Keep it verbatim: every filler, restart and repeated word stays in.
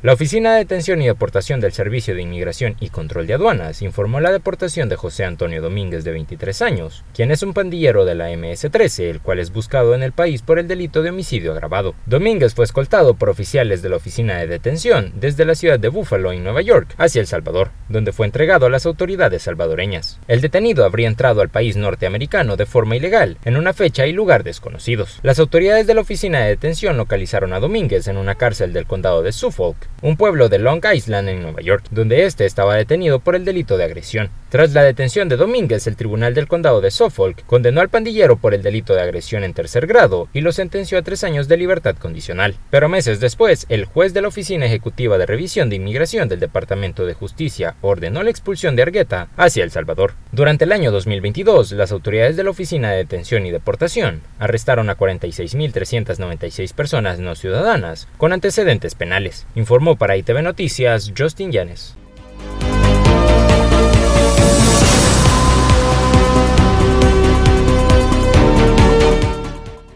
La Oficina de Detención y Deportación del Servicio de Inmigración y Control de Aduanas informó la deportación de José Antonio Domínguez, de veintitrés años, quien es un pandillero de la eme ese trece, el cual es buscado en el país por el delito de homicidio agravado. Domínguez fue escoltado por oficiales de la Oficina de Detención desde la ciudad de Buffalo, en Nueva York, hacia El Salvador, donde fue entregado a las autoridades salvadoreñas. El detenido habría entrado al país norteamericano de forma ilegal, en una fecha y lugar desconocidos. Las autoridades de la Oficina de Detención localizaron a Domínguez en una cárcel del condado de Suffolk, un pueblo de Long Island en Nueva York, donde este estaba detenido por el delito de agresión. Tras la detención de Domínguez, el tribunal del condado de Suffolk condenó al pandillero por el delito de agresión en tercer grado y lo sentenció a tres años de libertad condicional. Pero meses después, el juez de la Oficina Ejecutiva de Revisión de Inmigración del Departamento de Justicia ordenó la expulsión de Argueta hacia El Salvador. Durante el año dos mil veintidós, las autoridades de la Oficina de Detención y Deportación arrestaron a cuarenta y seis mil trescientas noventa y seis personas no ciudadanas con antecedentes penales, informó para I T V Noticias Justin Yanes.